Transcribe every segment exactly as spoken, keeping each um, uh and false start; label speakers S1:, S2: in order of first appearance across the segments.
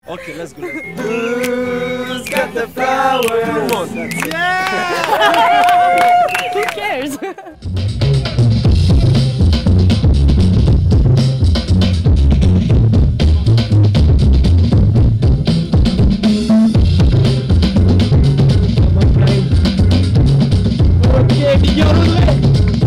S1: Ok, let's go. Who's got the flower? Come on, that's
S2: Yeah! Who cares?
S3: Ok, Miguel Audrey.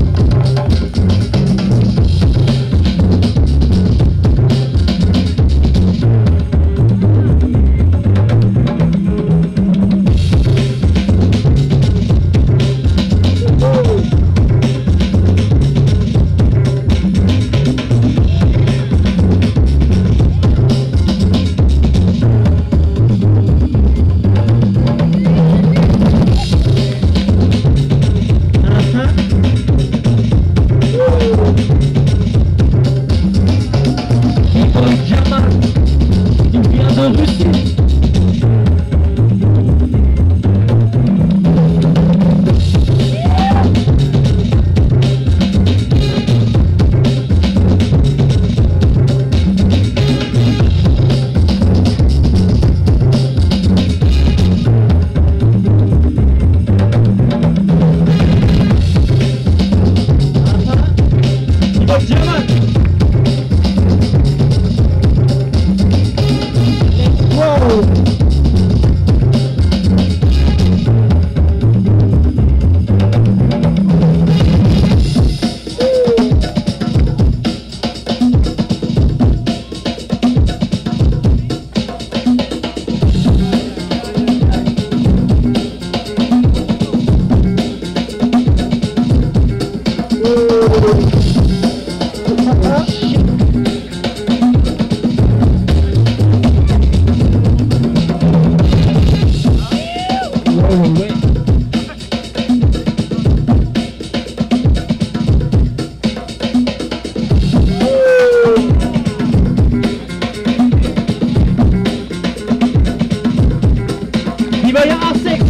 S3: Il va y avoir un sexe.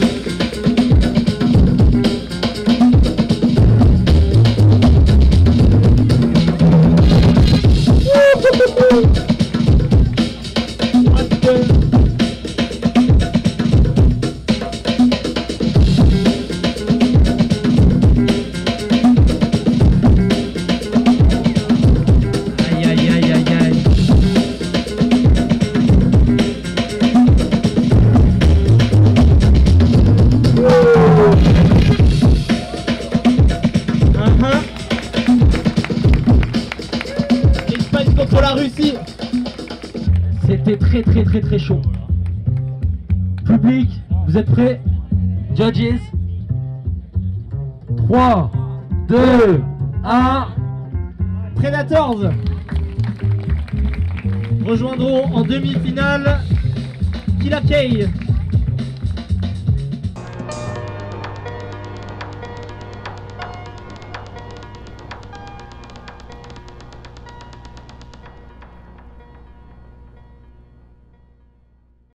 S3: Aïe aïe aïe aïe aïe. L'Espagne contre la Russie. C'était très très très très chaud. Public, vous êtes prêts? Judges. trois, deux, un. Predators rejoindront en demi-finale Killa Kay.